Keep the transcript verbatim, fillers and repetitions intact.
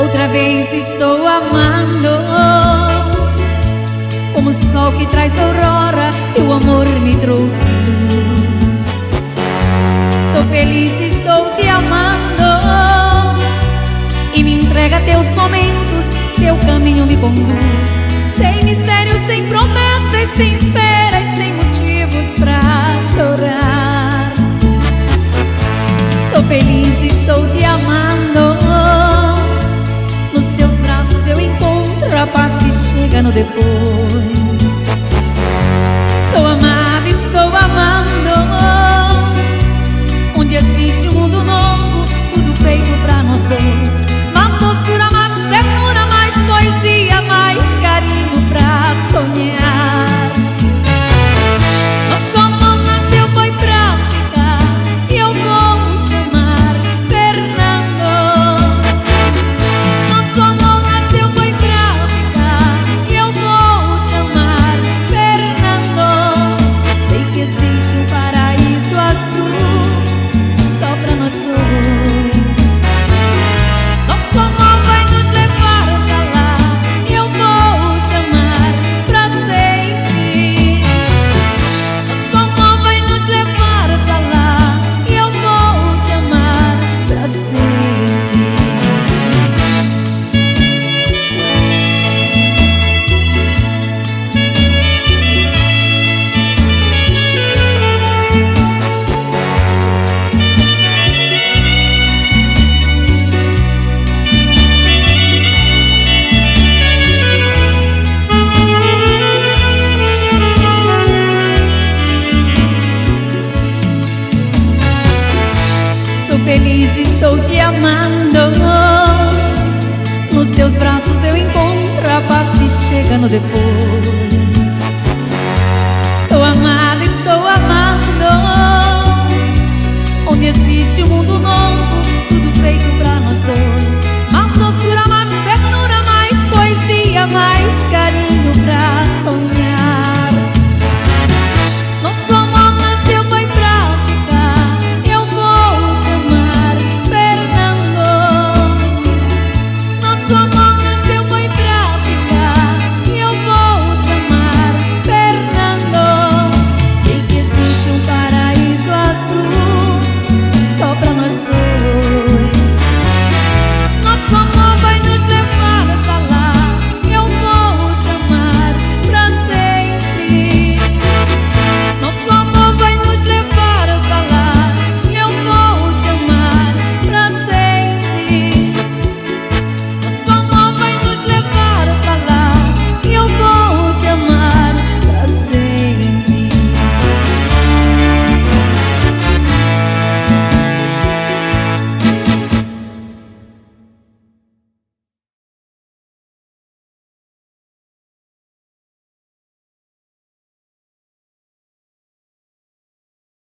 Outra vez estou amando, como o sol que traz aurora, teu amor me trouxe luz. Sou feliz, estou te amando, e me entrega teus momentos, teu caminho me conduz. Sem mistérios, sem promessas, sem esperas, sem motivos pra chorar. Sou feliz, estou te amando, nos teus braços eu encontro a paz que chega no depois. Sou amada, estou amando, onde existe um mundo novo, tudo feito pra nós dois. Mais doçura, mais ternura, mais poesia, mais carinho pra sonhar. Nosso amor nasceu, foi pra ficar, e eu vou te amar, Fernando. Nosso amor nasceu, foi pra ficar, e eu vou te amar, Fernando. Sei que existe um paraíso azul só pra nós dois. Nosso amor vai nos levar pra lá, e eu vou te amar pra sempre. Nosso amor vai nos levar pra lá, e eu vou te amar pra sempre. Sou feliz, estou te amando, nos teus braços eu encontro a paz que chega no depois. Sou amada, estou amando, onde existe um mundo novo, tudo feito pra